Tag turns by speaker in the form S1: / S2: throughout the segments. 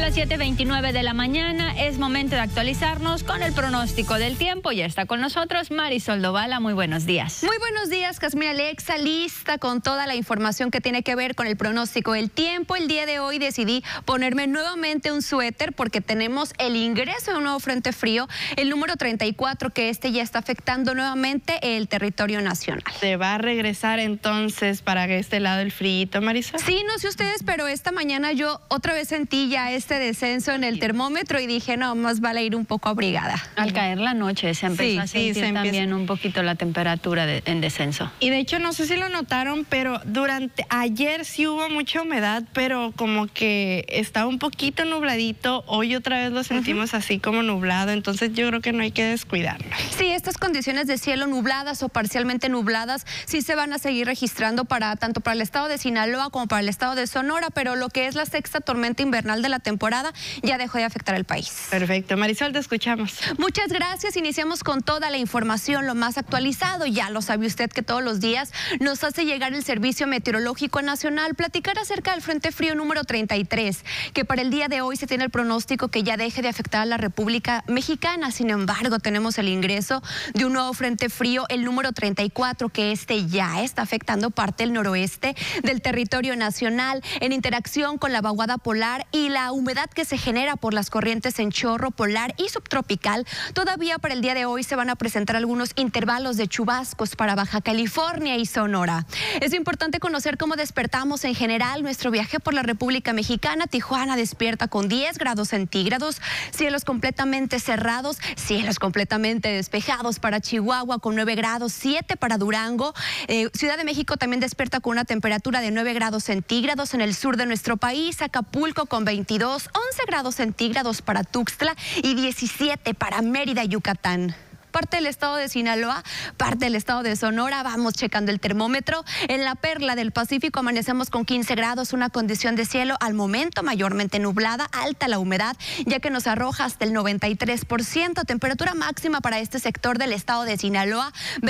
S1: las 7:29 de la mañana. Es momento de actualizarnos con el pronóstico del tiempo. Ya está con nosotros Marisol Dovala. Muy buenos días.
S2: Muy buenos días, Jasmine Alexa, lista con toda la información que tiene que ver con el pronóstico del tiempo. El día de hoy decidí ponerme nuevamente un suéter porque tenemos el ingreso de un nuevo frente frío, el número 34, que ya está afectando nuevamente el territorio nacional.
S3: ¿Se va a regresar entonces para este lado el frío, Marisol?
S2: Sí, no sé ustedes, pero esta mañana yo otra vez sentí ya este descenso en el termómetro y dije, no, más vale ir un poco abrigada.
S1: Al caer la noche se empezó a sentir también un poquito la temperatura en descenso.
S3: Y de hecho, no sé si lo notaron, pero ayer sí hubo mucha humedad, pero como que estaba un poquito nubladito. Hoy otra vez lo sentimos así como nublado, entonces yo creo que no hay que descuidarlo.
S2: Sí, estas condiciones de cielo nubladas o parcialmente nubladas sí se van a seguir registrando tanto para el estado de Sinaloa como para el estado de Sonora, pero lo que es la sexta tormenta invernal de la temporada ya dejó de afectar al país.
S3: Perfecto. Marisol, te escuchamos.
S2: Muchas gracias. Iniciamos con toda la información, lo más actualizado. Ya lo sabe usted que todos los días nos hace llegar el Servicio Meteorológico Nacional platicar acerca del Frente Frío número 33, que para el día de hoy se tiene el pronóstico que ya deje de afectar a la República Mexicana. Sin embargo, tenemos el ingreso de un nuevo Frente Frío, el número 34, que ya está afectando parte del noroeste del territorio nacional en interacción con la vaguada polar y la humedad que se genera por las corrientes en chorro polar y subtropical. Todavía para el día de hoy se van a presentar algunos intervalos de chubascos para Baja California y Sonora. Es importante conocer cómo despertamos en general nuestro viaje por la República Mexicana. Tijuana despierta con 10 grados centígrados, cielos completamente cerrados, cielos completamente despejados para Chihuahua con 9 grados, 7 para Durango. Ciudad de México también despierta con una temperatura de 9 grados centígrados en el sur de nuestro país. Acapulco con 22, 11 grados centígrados para Tuxtla y 17 para Mérida, Yucatán. Parte del estado de Sinaloa, parte del estado de Sonora, vamos checando el termómetro. En la perla del Pacífico amanecemos con 15 grados, una condición de cielo al momento mayormente nublada, alta la humedad, ya que nos arroja hasta el 93%. Temperatura máxima para este sector del estado de Sinaloa,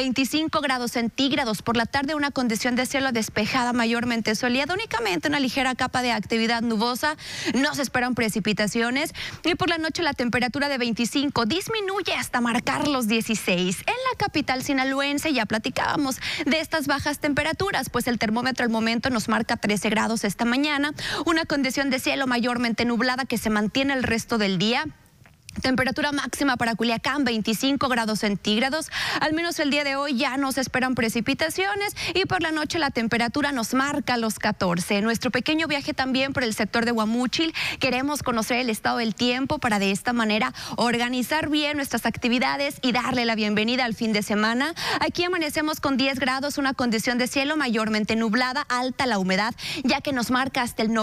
S2: 25 grados centígrados. Por la tarde una condición de cielo despejada, mayormente soleada, únicamente una ligera capa de actividad nubosa. No se esperan precipitaciones. Y por la noche la temperatura de 25 disminuye hasta marcar los 16. En la capital sinaloense ya platicábamos de estas bajas temperaturas, pues el termómetro al momento nos marca 13 grados esta mañana, una condición de cielo mayormente nublada que se mantiene el resto del día. Temperatura máxima para Culiacán, 25 grados centígrados. Al menos el día de hoy ya no se esperan precipitaciones y por la noche la temperatura nos marca los 14. Nuestro pequeño viaje también por el sector de Guamúchil. Queremos conocer el estado del tiempo para de esta manera organizar bien nuestras actividades y darle la bienvenida al fin de semana. Aquí amanecemos con 10 grados, una condición de cielo mayormente nublada, alta la humedad, ya que nos marca hasta el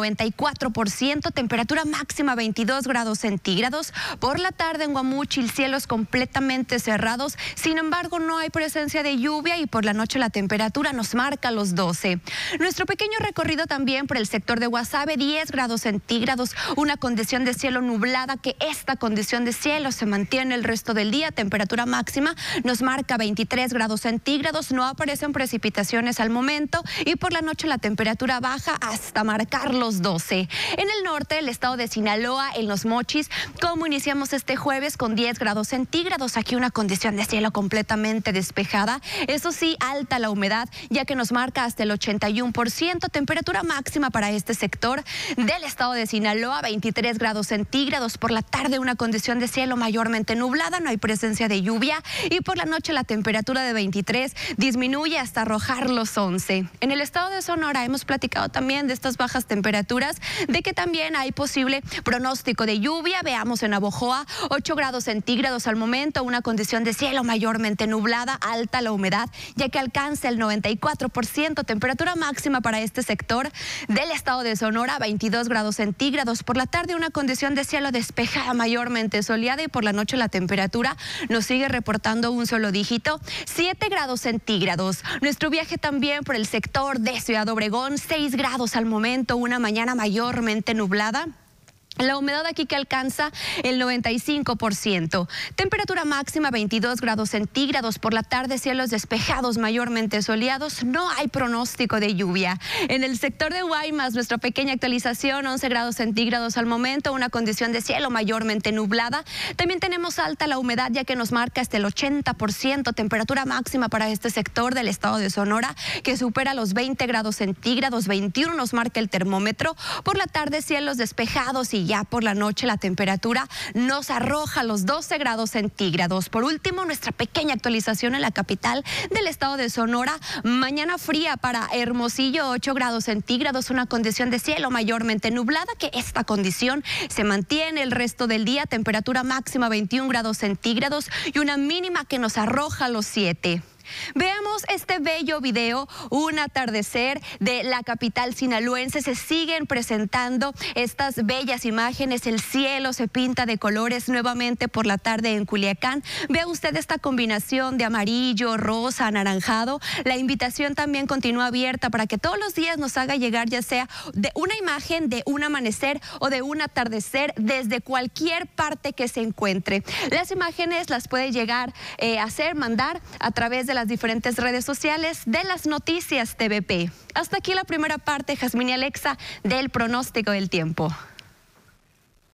S2: 94%. Temperatura máxima 22 grados centígrados. Por la tarde en Guamúchil, cielos completamente cerrados, sin embargo no hay presencia de lluvia y por la noche la temperatura nos marca los 12. Nuestro pequeño recorrido también por el sector de Guasave, 10 grados centígrados, una condición de cielo nublada, que esta condición de cielo se mantiene el resto del día. Temperatura máxima nos marca 23 grados centígrados, no aparecen precipitaciones al momento y por la noche la temperatura baja hasta marcar los 12. En el norte, el estado de Sinaloa, en Los Mochis, como iniciamos este jueves con 10 grados centígrados, aquí una condición de cielo completamente despejada, eso sí, alta la humedad, ya que nos marca hasta el 81%, temperatura máxima para este sector del estado de Sinaloa, 23 grados centígrados, por la tarde una condición de cielo mayormente nublada, no hay presencia de lluvia y por la noche la temperatura de 23 disminuye hasta arrojar los 11. En el estado de Sonora hemos platicado también de estas bajas temperaturas, de que también hay posible pronóstico de lluvia. Veamos en Navojoa, 8 grados centígrados al momento, una condición de cielo mayormente nublada, alta la humedad, ya que alcanza el 94%. Temperatura máxima para este sector del estado de Sonora, 22 grados centígrados. Por la tarde una condición de cielo despejada, mayormente soleada y por la noche la temperatura nos sigue reportando un solo dígito, 7 grados centígrados. Nuestro viaje también por el sector de Ciudad Obregón, 6 grados al momento, una mañana mayormente nublada. La humedad aquí que alcanza el 95%. Temperatura máxima 22 grados centígrados. Por la tarde, cielos despejados, mayormente soleados. No hay pronóstico de lluvia. En el sector de Guaymas, nuestra pequeña actualización, 11 grados centígrados al momento. Una condición de cielo mayormente nublada. También tenemos alta la humedad, ya que nos marca hasta el 80%. Temperatura máxima para este sector del estado de Sonora, que supera los 20 grados centígrados. 21 nos marca el termómetro. Por la tarde, cielos despejados y ya por la noche la temperatura nos arroja los 12 grados centígrados. Por último, nuestra pequeña actualización en la capital del estado de Sonora. Mañana fría para Hermosillo, 8 grados centígrados, una condición de cielo mayormente nublada, que esta condición se mantiene el resto del día. Temperatura máxima 21 grados centígrados y una mínima que nos arroja los 7. Veamos este bello video, un atardecer de la capital sinaloense. Se siguen presentando estas bellas imágenes, el cielo se pinta de colores nuevamente por la tarde en Culiacán. Vea usted esta combinación de amarillo, rosa, anaranjado. La invitación también continúa abierta para que todos los días nos haga llegar ya sea de una imagen de un amanecer o de un atardecer desde cualquier parte que se encuentre. Las imágenes las puede llegar a mandar a través de las diferentes redes sociales de las noticias TVP. Hasta aquí la primera parte, Jazmín y Alexa, del pronóstico del tiempo.